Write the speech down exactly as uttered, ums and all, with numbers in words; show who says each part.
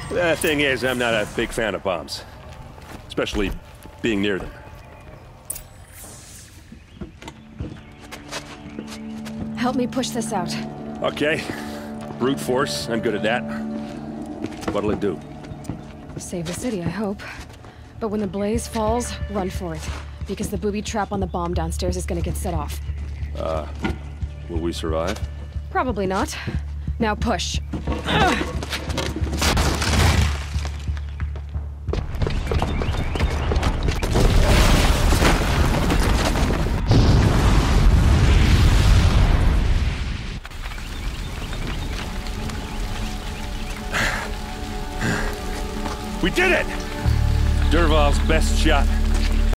Speaker 1: The thing is, I'm not a big fan of bombs. Especially being near them.
Speaker 2: Help me push this out.
Speaker 1: Okay. Brute force, I'm good at that. What'll it do?
Speaker 2: Save the city, I hope. But when the blaze falls, run for it. Because the booby trap on the bomb downstairs is gonna get set off.
Speaker 1: Uh, will we survive?
Speaker 2: Probably not. Now push. Ugh.
Speaker 1: We did it! Dervahl's best shot.